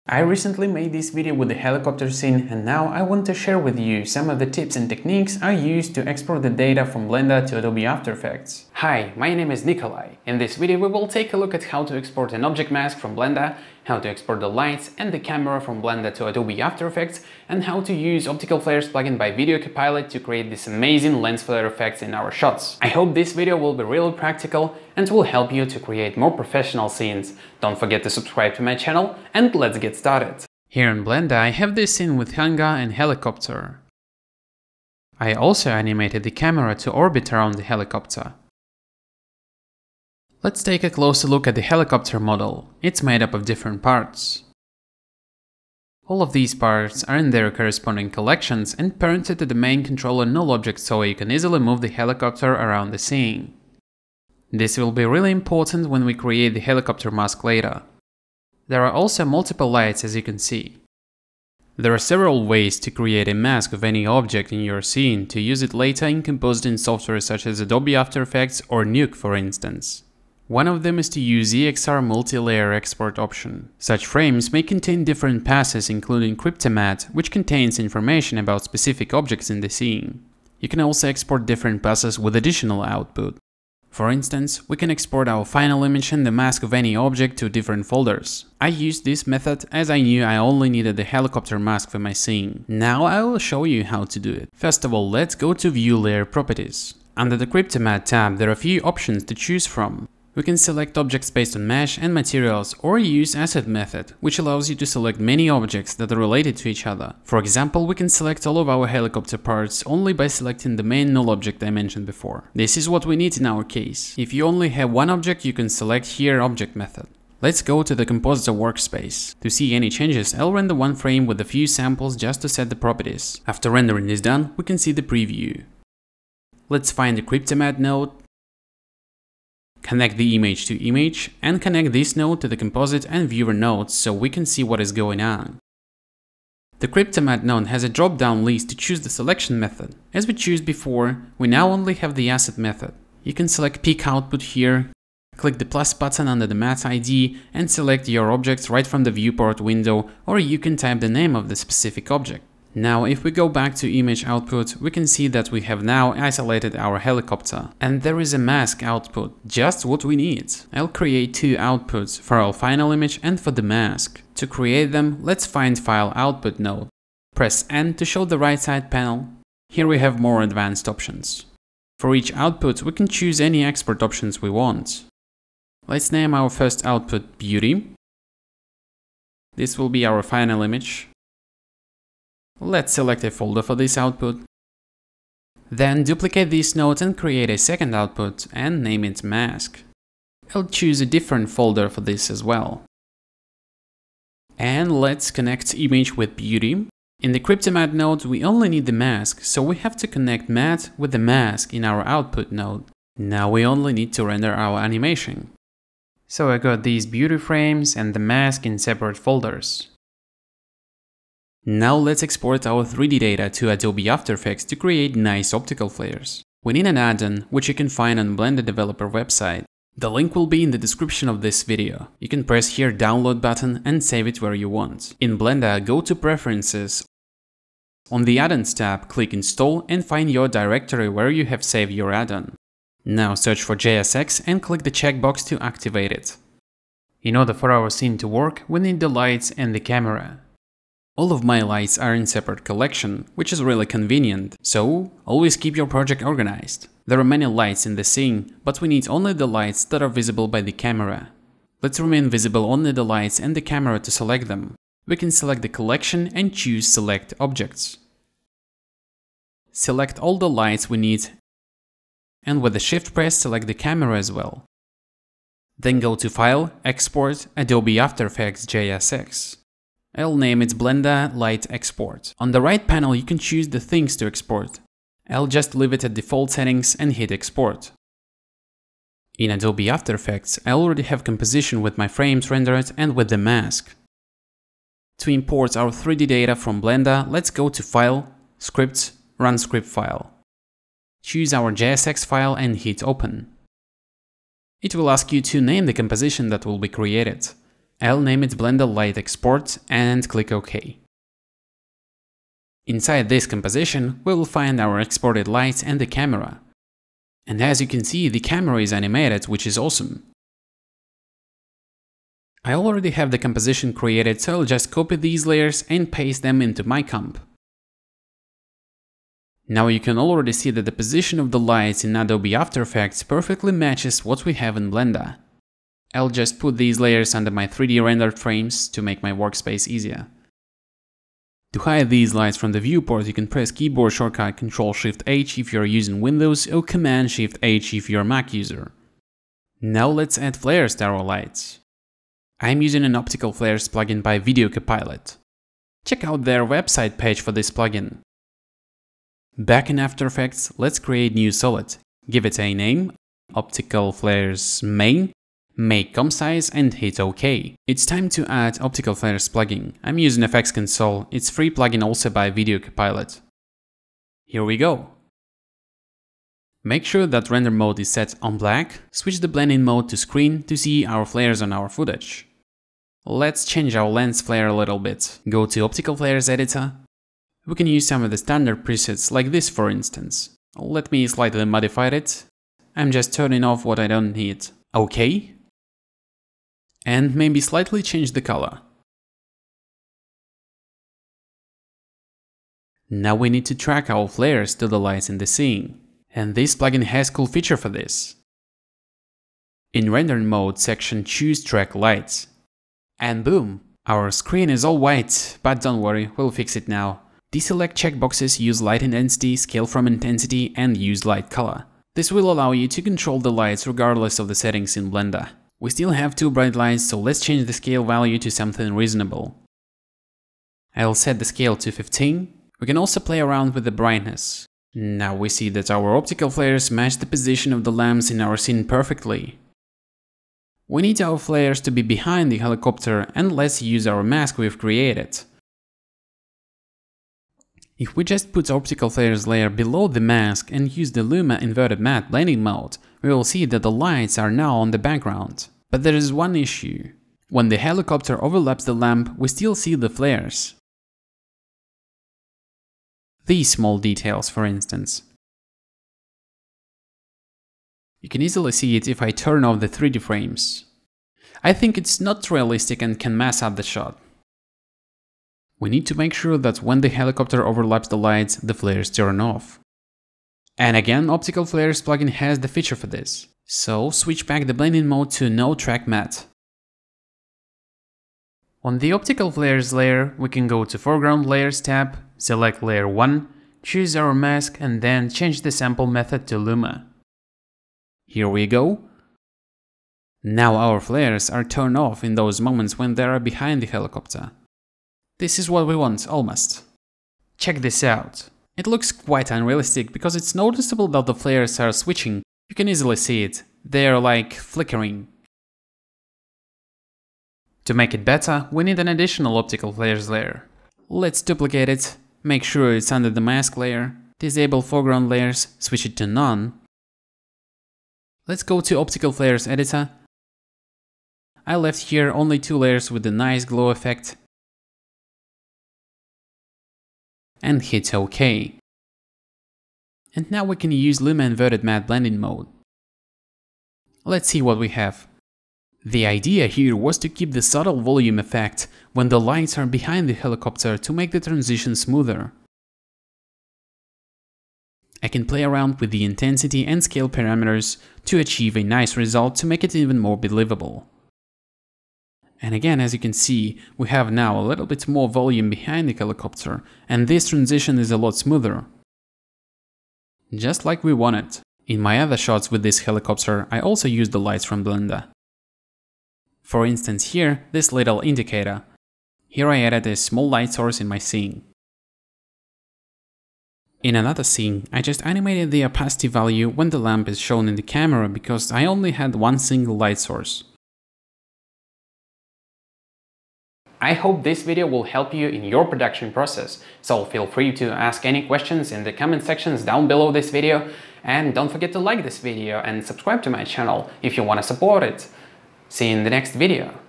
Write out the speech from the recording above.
I recently made this video with the helicopter scene, and now I want to share with you some of the tips and techniques I use to export the data from Blender to Adobe After Effects. Hi, my name is Nikolai. In this video we will take a look at how to export an object mask from Blender, how to export the lights and the camera from Blender to Adobe After Effects, and how to use Optical Flares plugin by VideoCopilot to create these amazing lens flare effects in our shots. I hope this video will be really practical and will help you to create more professional scenes. Don't forget to subscribe to my channel, and let's get started. Here in Blender I have this scene with hangar and helicopter. I also animated the camera to orbit around the helicopter. Let's take a closer look at the helicopter model. It's made up of different parts. All of these parts are in their corresponding collections and parented to the main controller null object, so you can easily move the helicopter around the scene. This will be really important when we create the helicopter mask later. There are also multiple lights, as you can see. There are several ways to create a mask of any object in your scene to use it later in compositing software such as Adobe After Effects or Nuke, for instance. One of them is to use EXR multi-layer export option. Such frames may contain different passes, including Cryptomatte, which contains information about specific objects in the scene. You can also export different passes with additional output. For instance, we can export our final image and the mask of any object to different folders. I used this method as I knew I only needed the helicopter mask for my scene. Now I will show you how to do it. First of all, let's go to View Layer Properties. Under the Cryptomatte tab, there are a few options to choose from. We can select objects based on mesh and materials, or use asset method, which allows you to select many objects that are related to each other. For example, we can select all of our helicopter parts only by selecting the main null object I mentioned before. This is what we need in our case. If you only have one object, you can select here object method. Let's go to the compositor workspace. To see any changes, I'll render one frame with a few samples just to set the properties. After rendering is done, we can see the preview. Let's find the Cryptomatte node, connect the image to image, and connect this node to the composite and viewer nodes so we can see what is going on. The Cryptomatte node has a drop-down list to choose the selection method. As we chose before, we now only have the asset method. You can select Pick Output here, click the plus button under the matte ID and select your objects right from the viewport window, or you can type the name of the specific object. Now, if we go back to image output, we can see that we have now isolated our helicopter. And there is a mask output, just what we need. I'll create two outputs for our final image and for the mask. To create them, let's find File Output node. Press N to show the right side panel. Here we have more advanced options. For each output, we can choose any export options we want. Let's name our first output Beauty. This will be our final image. Let's select a folder for this output. Then duplicate this node and create a second output and name it Mask. I'll choose a different folder for this as well. And let's connect image with Beauty. In the Cryptomatte node we only need the mask, so we have to connect matte with the mask in our output node. Now we only need to render our animation. So I got these beauty frames and the mask in separate folders. Now let's export our 3D data to Adobe After Effects to create nice optical flares. We need an add-on, which you can find on Blender developer website. The link will be in the description of this video. You can press here download button and save it where you want. In Blender, go to Preferences. On the Addons tab, click Install and find your directory where you have saved your add-on. Now search for JSX and click the checkbox to activate it. In order for our scene to work, we need the lights and the camera. All of my lights are in separate collection, which is really convenient, so always keep your project organized. There are many lights in the scene, but we need only the lights that are visible by the camera. Let's remain visible only the lights and the camera to select them. We can select the collection and choose Select Objects. Select all the lights we need, and with the Shift press select the camera as well. Then go to File, Export, Adobe After Effects JSX. I'll name it Blender Light Export. On the right panel you can choose the things to export. I'll just leave it at default settings and hit Export. In Adobe After Effects I already have composition with my frames rendered and with the mask. To import our 3D data from Blender, let's go to File, Scripts, Run Script File. Choose our JSX file and hit Open. It will ask you to name the composition that will be created. I'll name it Blender Light Export and click OK. Inside this composition, we will find our exported lights and the camera. And as you can see, the camera is animated, which is awesome. I already have the composition created, so I'll just copy these layers and paste them into my comp. Now you can already see that the position of the lights in Adobe After Effects perfectly matches what we have in Blender. I'll just put these layers under my 3D rendered frames to make my workspace easier. To hide these lights from the viewport, you can press keyboard shortcut Ctrl-Shift-H if you're using Windows or Command-Shift-H if you're a Mac user. Now let's add flares to our lights. I'm using an Optical Flares plugin by VideoCopilot. Check out their website page for this plugin. Back in After Effects, let's create new solid. Give it a name, Optical Flares Main, make comp size and hit OK. It's time to add Optical Flares plugin. I'm using FX Console, it's free plugin also by VideoCopilot. Here we go. Make sure that render mode is set on black, switch the blending mode to screen to see our flares on our footage. Let's change our lens flare a little bit. Go to Optical Flares editor. We can use some of the standard presets like this for instance. Let me slightly modify it. I'm just turning off what I don't need. OK. And maybe slightly change the color. Now we need to track our flares to the lights in the scene. And this plugin has a cool feature for this. In rendering mode section, choose track lights. And boom! Our screen is all white, but don't worry, we'll fix it now. Deselect checkboxes, use light intensity, scale from intensity and use light color. This will allow you to control the lights regardless of the settings in Blender. We still have two bright lights, so let's change the scale value to something reasonable. I'll set the scale to 15. We can also play around with the brightness. Now we see that our optical flares match the position of the lamps in our scene perfectly. We need our flares to be behind the helicopter and let's use our mask we've created. If we just put Optical Flares layer below the mask and use the Luma Inverted Matte blending mode, we will see that the lights are now on the background. But there is one issue. When the helicopter overlaps the lamp, we still see the flares. These small details, for instance. You can easily see it if I turn off the 3D frames. I think it's not realistic and can mess up the shot. We need to make sure that when the helicopter overlaps the lights, the flares turn off. And again, Optical Flares plugin has the feature for this. So switch back the blending mode to No Track Matte. On the Optical Flares layer, we can go to Foreground Layers tab, select Layer 1, choose our mask and then change the sample method to Luma. Here we go. Now our flares are turned off in those moments when they are behind the helicopter. This is what we want, almost. Check this out. It looks quite unrealistic because it's noticeable that the flares are switching. You can easily see it. They are like flickering. To make it better, we need an additional Optical Flares layer. Let's duplicate it, make sure it's under the mask layer, disable foreground layers, switch it to none. Let's go to Optical Flares editor. I left here only two layers with a nice glow effect. And hit OK. And now we can use Luma Inverted Matte blending mode. Let's see what we have. The idea here was to keep the subtle volume effect when the lights are behind the helicopter to make the transition smoother. I can play around with the intensity and scale parameters to achieve a nice result to make it even more believable. And again, as you can see, we have now a little bit more volume behind the helicopter, and this transition is a lot smoother. Just like we wanted. In my other shots with this helicopter, I also used the lights from Blender. For instance here, this little indicator. Here I added a small light source in my scene. In another scene, I just animated the opacity value when the lamp is shown in the camera because I only had one single light source. I hope this video will help you in your production process, so feel free to ask any questions in the comment sections down below this video, and don't forget to like this video and subscribe to my channel if you want to support it. See you in the next video.